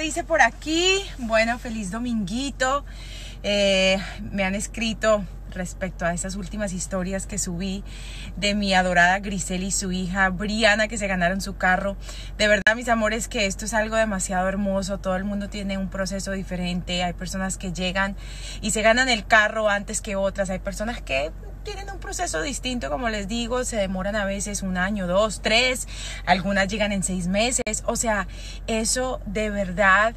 dice por aquí? Bueno, feliz dominguito. Me han escrito respecto a esas últimas historias que subí de mi adorada Grisel y su hija Briana, que se ganaron su carro. De verdad, mis amores, que esto es algo demasiado hermoso. Todo el mundo tiene un proceso diferente. Hay personas que llegan y se ganan el carro antes que otras. Hay personas que tienen un proceso distinto, como les digo, se demoran a veces 1 año, 2, 3, algunas llegan en 6 meses. O sea, eso de verdad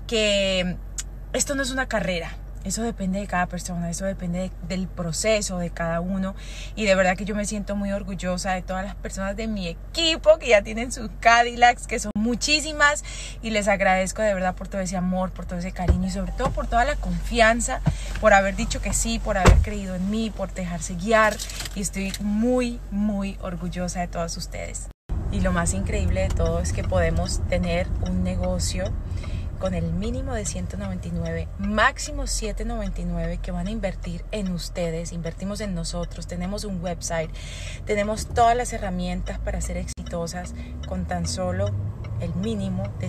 que esto no es una carrera. Eso depende de cada persona, eso depende del proceso de cada uno. Y de verdad que yo me siento muy orgullosa de todas las personas de mi equipo que ya tienen sus Cadillacs, que son muchísimas. Y les agradezco de verdad por todo ese amor, por todo ese cariño y sobre todo por toda la confianza, por haber dicho que sí, por haber creído en mí, por dejarse guiar. Y estoy muy, muy orgullosa de todos ustedes. Y lo más increíble de todo es que podemos tener un negocio con el mínimo de 199, máximo 799 que van a invertir en ustedes. Invertimos en nosotros, tenemos un website, tenemos todas las herramientas para ser exitosas con tan solo el mínimo de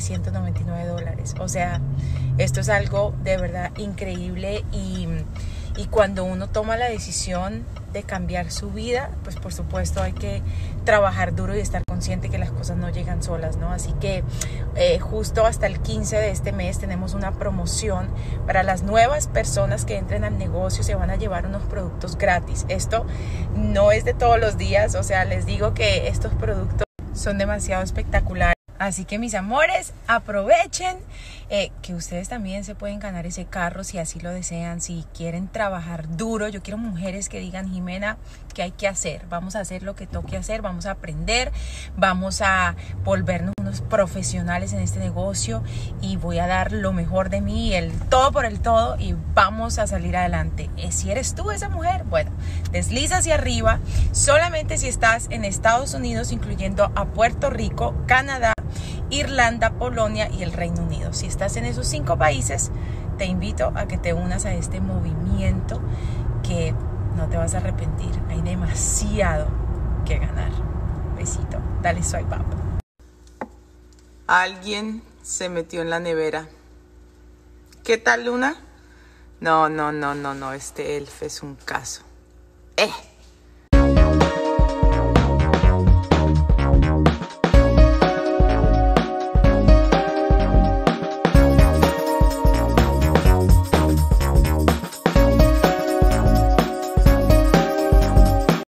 $199. O sea, esto es algo de verdad increíble y cuando uno toma la decisión de cambiar su vida, pues por supuesto hay que trabajar duro y estar consciente que las cosas no llegan solas, ¿no? Así que justo hasta el 15 de este mes tenemos una promoción para las nuevas personas que entren al negocio. Se van a llevar unos productos gratis. Esto no es de todos los días, o sea, les digo que estos productos son demasiado espectaculares. Así que mis amores, aprovechen que ustedes también se pueden ganar ese carro si así lo desean, si quieren trabajar duro. Yo quiero mujeres que digan: Jimena, ¿qué hay que hacer? Vamos a hacer lo que toque hacer, vamos a aprender, vamos a volvernos unos profesionales en este negocio y voy a dar lo mejor de mí, el todo por el todo, y vamos a salir adelante. Si eres tú esa mujer, bueno, desliza hacia arriba. Solamente si estás en Estados Unidos, incluyendo a Puerto Rico, Canadá, Irlanda, Polonia y el Reino Unido. Si estás en esos 5 países, te invito a que te unas a este movimiento que no te vas a arrepentir. Hay demasiado que ganar. Besito. Dale swipe up. Alguien se metió en la nevera. ¿Qué tal, Luna? No, este elf es un caso.